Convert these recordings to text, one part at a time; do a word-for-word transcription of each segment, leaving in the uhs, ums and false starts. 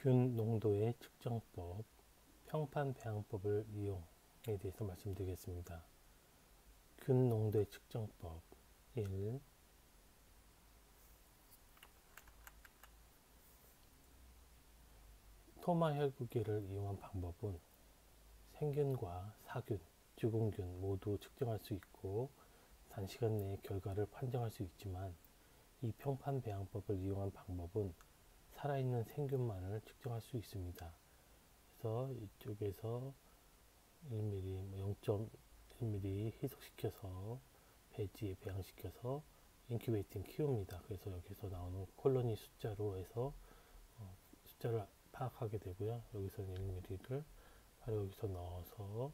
균 농도의 측정법, 평판 배양법을 이용에 대해서 말씀드리겠습니다. 균 농도의 측정법 일. 토마 혈구기를 이용한 방법은 생균과 사균, 주근균 모두 측정할 수 있고 단시간 내에 결과를 판정할 수 있지만 이 평판 배양법을 이용한 방법은 살아있는 생균만을 측정할 수 있습니다. 그래서 이쪽에서 일 밀리미터, 영 점 일 밀리미터 희석시켜서 배지에 배양시켜서 인큐베이팅 키웁니다. 그래서 여기서 나오는 콜로니 숫자로 해서 어, 숫자를 파악하게 되고요. 여기서는 일 밀리미터를 바로 여기서 넣어서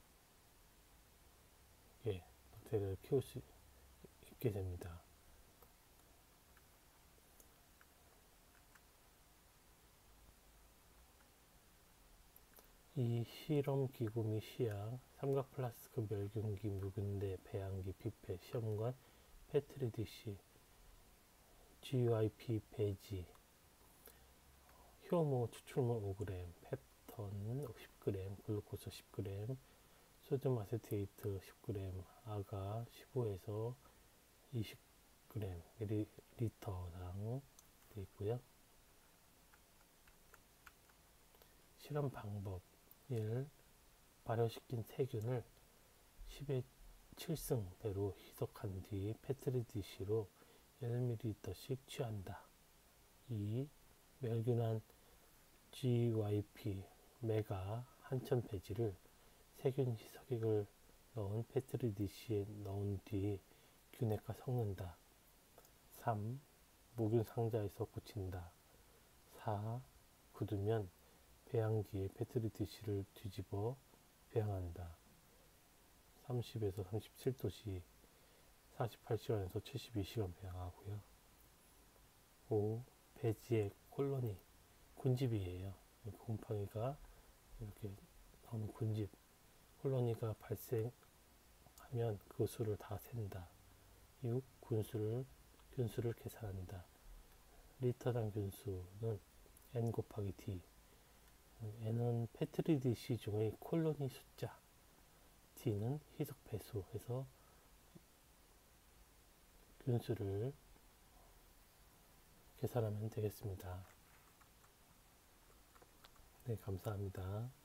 예, 박테리아를 키울 수 있게 됩니다. 이 실험 기구 및 시약, 삼각 플라스크 멸균기, 묵은대, 배양기, 피펫, 시험관, 페트리 디시, 지유아이피 배지, 효모 추출물 오 그램, 펩턴 십 그램, 글루코스 십 그램, 소듐 아세테이트 십 그램, 아가 십오에서 이십 그램 밀리리터당 되어 있고요. 실험 방법 일. 발효시킨 세균을 십의 칠 승대로 희석한 뒤 페트리 디시로 일 밀리리터씩 취한다. 이. 멸균한 지와이피 메가 한천 배지를 세균 희석액을 넣은 페트리 디시에 넣은 뒤 균핵과 섞는다. 삼. 무균 상자에서 굳힌다. 사. 굳으면 배양기에 페트리 디시를 뒤집어 배양한다. 삼십에서 삼십칠 도씨 사십팔 시간에서 칠십이 시간 배양하고요. 오. 배지의 콜로니 군집이에요. 곰팡이가 이렇게 나오는 군집 콜로니가 발생하면 그 수를 다 센다. 육. 군수를 균수를 계산한다. 리터당 균수는 N 곱하기 D. N은 페트리 디시 중의 콜로니 숫자, D는 희석 배수 해서 균수를 계산하면 되겠습니다. 네, 감사합니다.